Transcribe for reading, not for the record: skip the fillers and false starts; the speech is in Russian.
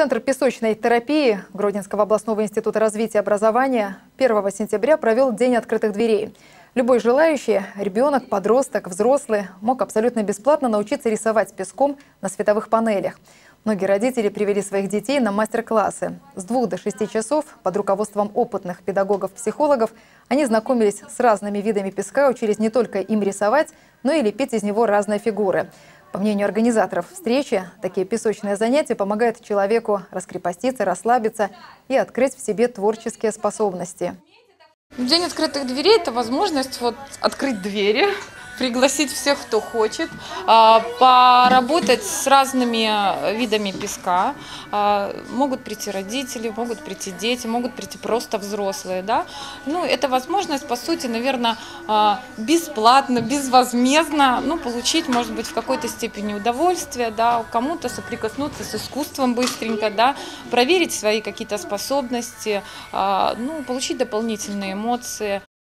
Центр песочной терапии Гродненского областного института развития и образования 1 сентября провел День открытых дверей. Любой желающий, ребенок, подросток, взрослый, мог абсолютно бесплатно научиться рисовать песком на световых панелях. Многие родители привели своих детей на мастер-классы. С 2 до 6 часов под руководством опытных педагогов-психологов они знакомились с разными видами песка, учились не только им рисовать, но и лепить из него разные фигуры. По мнению организаторов встречи, такие песочные занятия помогают человеку раскрепоститься, расслабиться и открыть в себе творческие способности. День открытых дверей – это возможность открыть двери, пригласить всех, кто хочет, поработать с разными видами песка. Могут прийти родители, могут прийти дети, могут прийти просто взрослые. Да? Ну, это возможность, по сути, наверное, бесплатно, безвозмездно получить, может быть, в какой-то степени удовольствие, да? Кому-то соприкоснуться с искусством быстренько, да? Проверить свои какие-то способности, получить дополнительные эмоции.